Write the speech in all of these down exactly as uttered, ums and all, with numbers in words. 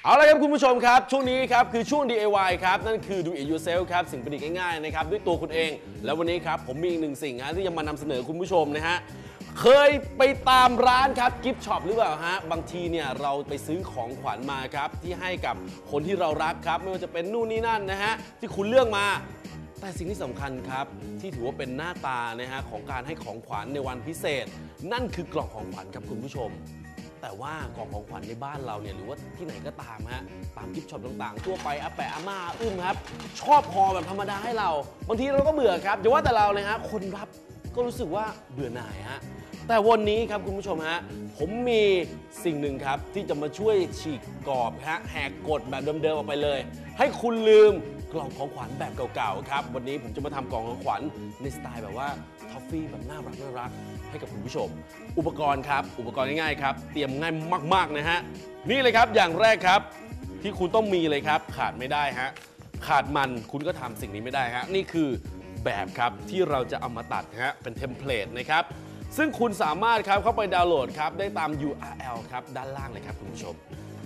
เอาละครับคุณผู้ชมครับช่วงนี้ครับคือช่วง ดี ไอ วาย ครับนั่นคือ Do It Yourself ครับสิ่งประดิษฐ์ง่ายๆนะครับด้วยตัวคุณเองแล้ววันนี้ครับผมมีอีกหนึ่งสิ่งนะที่จะมานำเสนอคุณผู้ชมนะฮะเคยไปตามร้านครับกิฟต์ช็อปหรือเปล่าฮะบางทีเนี่ยเราไปซื้อของขวัญมาครับที่ให้กับคนที่เรารักครับไม่ว่าจะเป็นนู่นนี่นั่นนะฮะที่คุณเลือกมาแต่สิ่งที่สำคัญครับที่ถือว่าเป็นหน้าตานะฮะของการให้ของขวัญในวันพิเศษนั่นคือกล่องของขวัญครับคุณผู้ชมแต่ว่ากล่องของขวัญในบ้านเราเนี่ยหรือว่าที่ไหนก็ตามฮะตามกิฟต์ช็อปต่างๆทั่วไปอาแปะอาม่าอึ้มครับชอบห่อแบบธรรมดาให้เราบางทีเราก็เบื่อครับอย่าว่าแต่เราเลยฮะคนรับก็รู้สึกว่าเบื่อหน่ายฮะแต่วันนี้ครับคุณผู้ชมฮะผมมีสิ่งหนึ่งครับที่จะมาช่วยฉีกกรอบฮะแหกกฎแบบเดิมๆออกไปเลยให้คุณลืมกล่องของขวัญแบบเก่าๆครับวันนี้ผมจะมาทำกล่องของขวัญในสไตล์แบบว่าทอฟฟี่แบบน่ารักน่ารักให้กับคุณผู้ชมอุปกรณ์ครับอุปกรณ์ง่ายๆครับเตรียมง่ายมากๆนะฮะนี่เลยครับอย่างแรกครับที่คุณต้องมีเลยครับขาดไม่ได้ฮะขาดมันคุณก็ทำสิ่งนี้ไม่ได้ฮะนี่คือแบบครับที่เราจะเอามาตัดฮะเป็นเทมเพลตนะครับซึ่งคุณสามารถครับเข้าไปดาวน์โหลดครับได้ตาม ยู อาร์ แอล ครับด้านล่างเลยครับคุณผู้ชม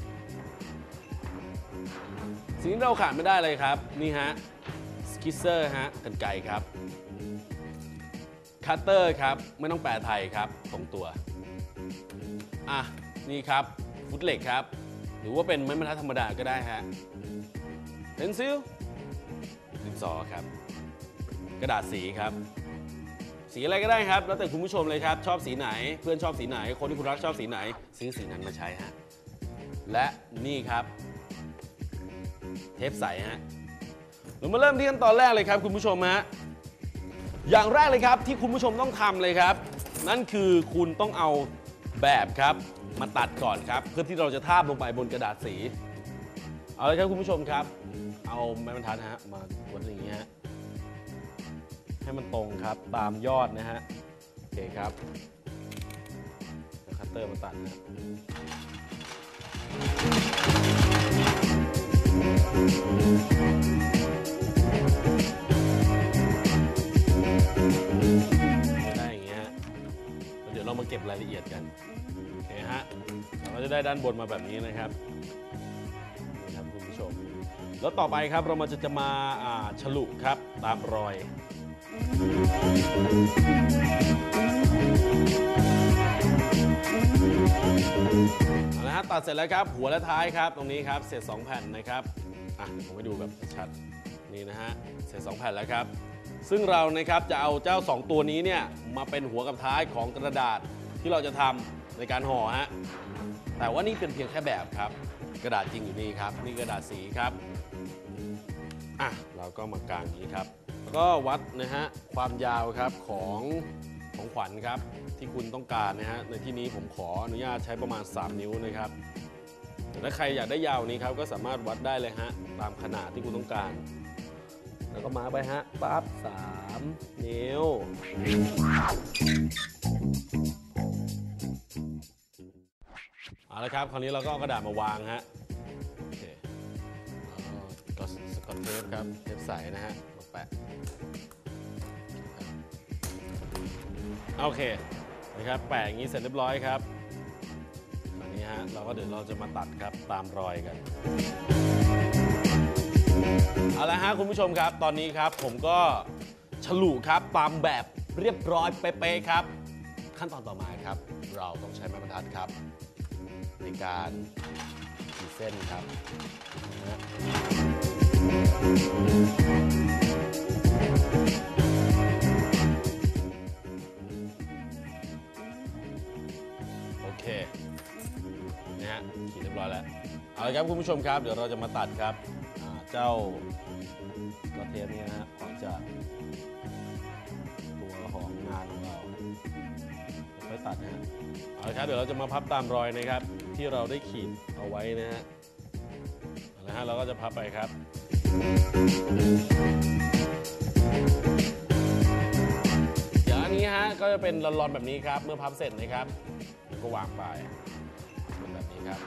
สิ่งที่เราขาดไม่ได้เลยครับนี่ฮะสกิสเซอร์ฮะกรรไกรครับคัตเตอร์ครับไม่ต้องแปลไทยครับตรงตัวอ่ะนี่ครับฟุตเหล็กครับหรือว่าเป็นไม้บรรทัดธรรมดาก็ได้ฮะเพนซิลดินสอครับกระดาษสีครับสีอะไรก็ได้ครับแล้วแต่คุณผู้ชมเลยครับชอบสีไหนเพื่อนชอบสีไหนคนที่คุณรักชอบสีไหนซื้อสีนั้นมาใช้ฮะและนี่ครับเทปใสฮะเรามาเริ่มที่ขั้นตอนแรกเลยครับคุณผู้ชมฮะอย่างแรกเลยครับที่คุณผู้ชมต้องทำเลยครับนั่นคือคุณต้องเอาแบบครับมาตัดก่อนครับเพื่อที่เราจะทาบลงไปบนกระดาษสีเอาเลยครับคุณผู้ชมครับเอาไม้บรรทัดฮะมาวัดอย่างนี้ฮะให้มันตรงครับตามยอดนะฮะโอเคครับคัตเตอร์มาตัดนะได้อย่างเงี้ยเดี๋ยวเรามาเก็บรายละเอียดกันโอเคฮะเราก็จะได้ด้านบนมาแบบนี้นะครับนี่ครับคุณผู้ชมแล้วต่อไปครับเรามาจะจะมาฉลุครับตามรอยเอาละฮะตัดเสร็จแล้วครับหัวและท้ายครับตรงนี้ครับเศษสองแผ่นนะครับอ่ะเดี๋ยวผมให้ดูแบบชัดๆนี่นะฮะเศษสองแผ่นแล้วครับซึ่งเรานะครับจะเอาเจ้าสองตัวนี้เนี่ยมาเป็นหัวกับท้ายของกระดาษที่เราจะทำในการห่อฮะแต่ว่านี่เป็นเพียงแค่แบบครับกระดาษจริงอยู่นี่ครับนี่กระดาษสีครับอ่ะเราก็มากางอย่างนี้ครับแล้วก็วัดนะฮะความยาวครับของของขวัญครับที่คุณต้องการนะฮะในที่นี้ผมขออนุญาตใช้ประมาณสามนิ้วนะครับแต่ถ้าใครอยากได้ยาวนี้ครับก็สามารถวัดได้เลยฮะตามขนาดที่คุณต้องการแล้วก็มาไปฮะปั๊บสามนิ้วเอาละครับคราวนี้เราก็เอากระดาษมาวางฮะโอเคก็สกอตเทปครับเทปใสนะฮะมาแปะโอเคนะครับแปะอย่างนี้เสร็จเรียบร้อยครับอันนี้ฮะเราก็เดี๋ยวเราจะมาตัดครับตามรอยกันเอาละฮะคุณผู้ชมครับตอนนี้ครับผมก็ฉลุครับตามแบบเรียบร้อยเป๊ะๆครับขั้นตอนต่อมาครับเราต้องใช้ไม้บรรทัดครับในการขีดเส้นครับนะโอเคนะฮะขีดเรียบร้อยแล้วเอาละครับคุณผู้ชมครับเดี๋ยวเราจะมาตัดครับเจ้าก็เทปนี้นะฮะออกจากตัวของงานของเราค่อยตัดนะฮะเอาละครับเดี๋ยวเราจะมาพับตามรอยนะครับที่เราได้ขีดเอาไว้นะฮะนะฮะเราก็จะพับไปครับอย่างนี้ฮะก็จะเป็นลอนๆแบบนี้ครับเมื่อพับเสร็จนะครับก็วางไปเป็นแบบนี้ครับ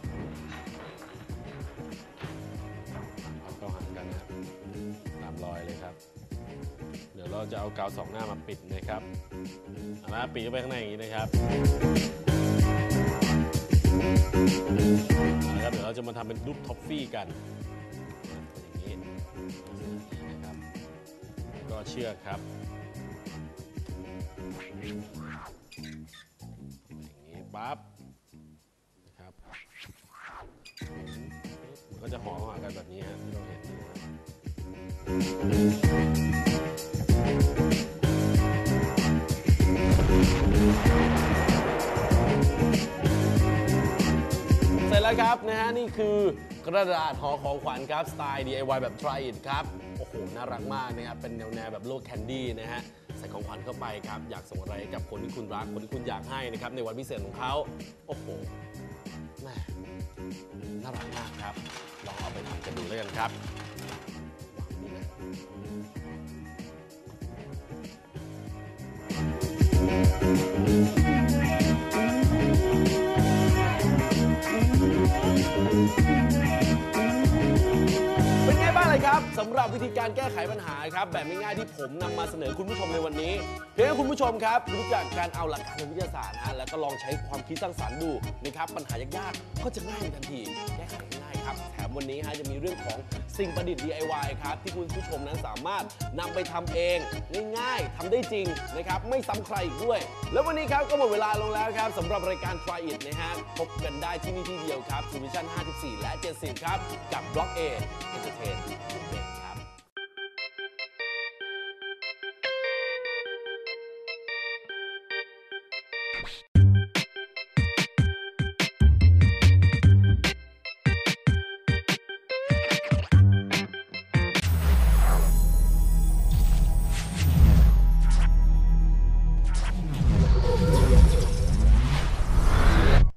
พับเข้าหากันนะตามรอยเลยครับเดี๋ยวเราจะเอากาวสองหน้ามาปิดนะครับเอาละปิดเข้าไปข้างในอย่างนี้นะครับนะครับเดี๋ยวเราจะมาทำเป็นรูปท็อฟฟี่กันอย่างนี้นะครับก็เชือกครับอย่างนี้ปั๊บนะครับมันก็จะห่อเข้าหากันแบบนี้ฮะที่เราเห็นเสร็จแล้วครับนะฮะนี่คือกระดาษห่อของขวัญครับสไตล์ ดี ไอ วาย แบบ Try It ครับโอ้โหน่ารักมากนะครับเป็นแนวแนวแบบโลกแคนดี้นะฮะใส่ของขวัญเข้าไปครับอยากส่งอะไรกับคนที่คุณรักคนที่คุณอยากให้นะครับในวันพิเศษของเขาโอ้โหแม่น่ารักมากครับลองเอาไปทำกันดูแล้วกันครับนี่นะเป็นไงบ้างเลยครับสำหรับวิธีการแก้ไขปัญหาครับแบบง่ายๆที่ผมนำมาเสนอคุณผู้ชมในวันนี้เพียงให้คุณผู้ชมครับรู้จักการเอาหลักการทางวิทยาศาสตร์นะแล้วก็ลองใช้ความคิดสร้างสรรค์ดูนะครับปัญหายากๆก็จะง่ายทันทีแก้ไขง่ายครับแถมวันนี้ฮะจะมีเรื่องของสิ่งประดิษฐ์ ดี ไอ วาย ครับที่คุณผู้ชมนั้นสามารถนำไปทำเองง่ายๆทำได้จริงนะครับไม่ซ้ำใครอีกด้วยแล้ววันนี้ครับก็หมดเวลาลงแล้วครับสำหรับรายการ Try It นะฮะพบกันได้ที่นี่ที่เดียวครับซูมิชั่นห้าสิบสี่และเจ็ดสิบครับกับบล็อก A Entertain ครับ